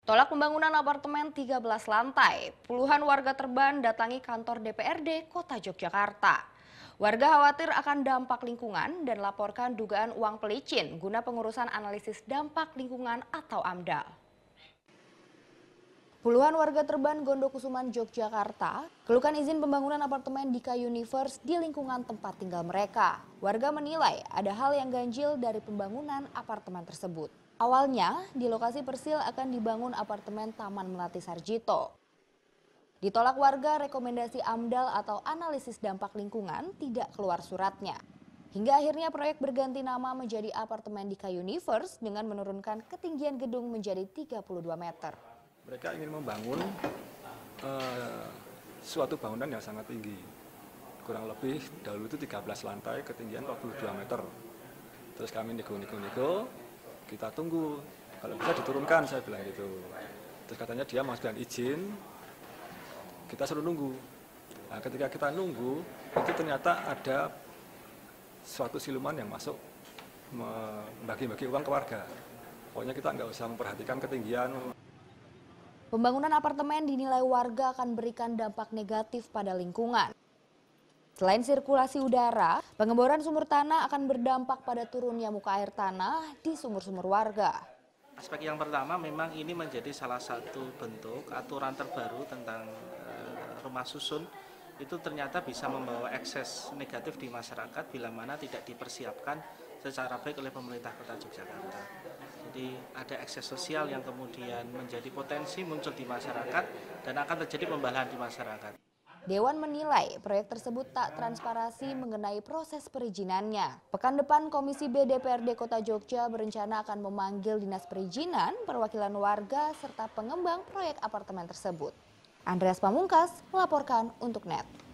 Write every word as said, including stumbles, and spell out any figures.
Tolak pembangunan apartemen tiga belas lantai, puluhan warga Terban datangi kantor D P R D Kota Yogyakarta. Warga khawatir akan dampak lingkungan dan laporkan dugaan uang pelicin guna pengurusan analisis dampak lingkungan atau AMDAL. Puluhan warga Terban Gondokusuman Yogyakarta keluhkan izin pembangunan apartemen di K Universe di lingkungan tempat tinggal mereka. Warga menilai ada hal yang ganjil dari pembangunan apartemen tersebut. Awalnya, di lokasi Persil akan dibangun apartemen Taman Melati Sarjito. Ditolak warga, rekomendasi AMDAL atau analisis dampak lingkungan tidak keluar suratnya. Hingga akhirnya proyek berganti nama menjadi apartemen di K Universe dengan menurunkan ketinggian gedung menjadi tiga puluh dua meter. Mereka ingin membangun uh, suatu bangunan yang sangat tinggi. Kurang lebih dahulu itu tiga belas lantai, ketinggian empat puluh dua meter. Terus kami nego-nego-nego. Kita tunggu, kalau bisa diturunkan, saya bilang gitu. Terus katanya dia mengajukan izin, kita suruh nunggu. Nah, ketika kita nunggu, itu ternyata ada suatu siluman yang masuk membagi-bagi uang ke warga. Pokoknya kita nggak usah memperhatikan ketinggian. Pembangunan apartemen dinilai warga akan berikan dampak negatif pada lingkungan. Selain sirkulasi udara, pengeboran sumur tanah akan berdampak pada turunnya muka air tanah di sumur-sumur warga. Aspek yang pertama memang ini menjadi salah satu bentuk aturan terbaru tentang e, rumah susun. Itu ternyata bisa membawa ekses negatif di masyarakat bila mana tidak dipersiapkan secara baik oleh pemerintah Kota Yogyakarta. Jadi ada ekses sosial yang kemudian menjadi potensi muncul di masyarakat dan akan terjadi pembalahan di masyarakat. Dewan menilai proyek tersebut tak transparansi mengenai proses perizinannya. Pekan depan Komisi B D P R D Kota Jogja berencana akan memanggil Dinas Perizinan, perwakilan warga, serta pengembang proyek apartemen tersebut. Andreas Pamungkas melaporkan untuk N E T.